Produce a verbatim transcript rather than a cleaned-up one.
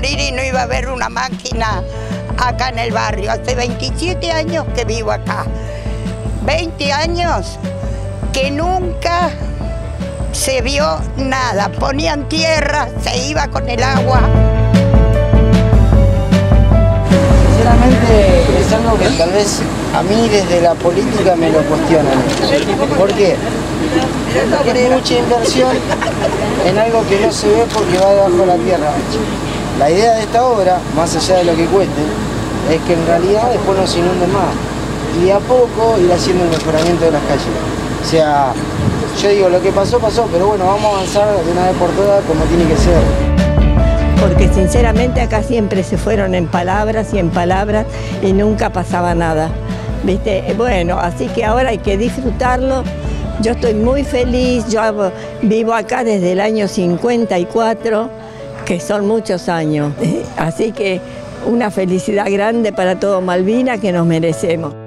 morir y no iba a haber una máquina acá en el barrio. Hace veintisiete años que vivo acá. veinte años que nunca se vio nada. Ponían tierra, se iba con el agua. Sinceramente es algo que tal vez a mí desde la política me lo cuestionan. ¿Por qué? Porque es mucha inversión en algo que no se ve porque va debajo de la tierra. La idea de esta obra, más allá de lo que cueste, es que en realidad después no se inunden más. Y de a poco ir haciendo el mejoramiento de las calles. O sea, yo digo, lo que pasó, pasó, pero bueno, vamos a avanzar de una vez por todas como tiene que ser. Porque sinceramente acá siempre se fueron en palabras y en palabras y nunca pasaba nada, ¿viste? Bueno, así que ahora hay que disfrutarlo. Yo estoy muy feliz, yo vivo acá desde el año cincuenta y cuatro, que son muchos años. Así que una felicidad grande para todo Malvinas que nos merecemos.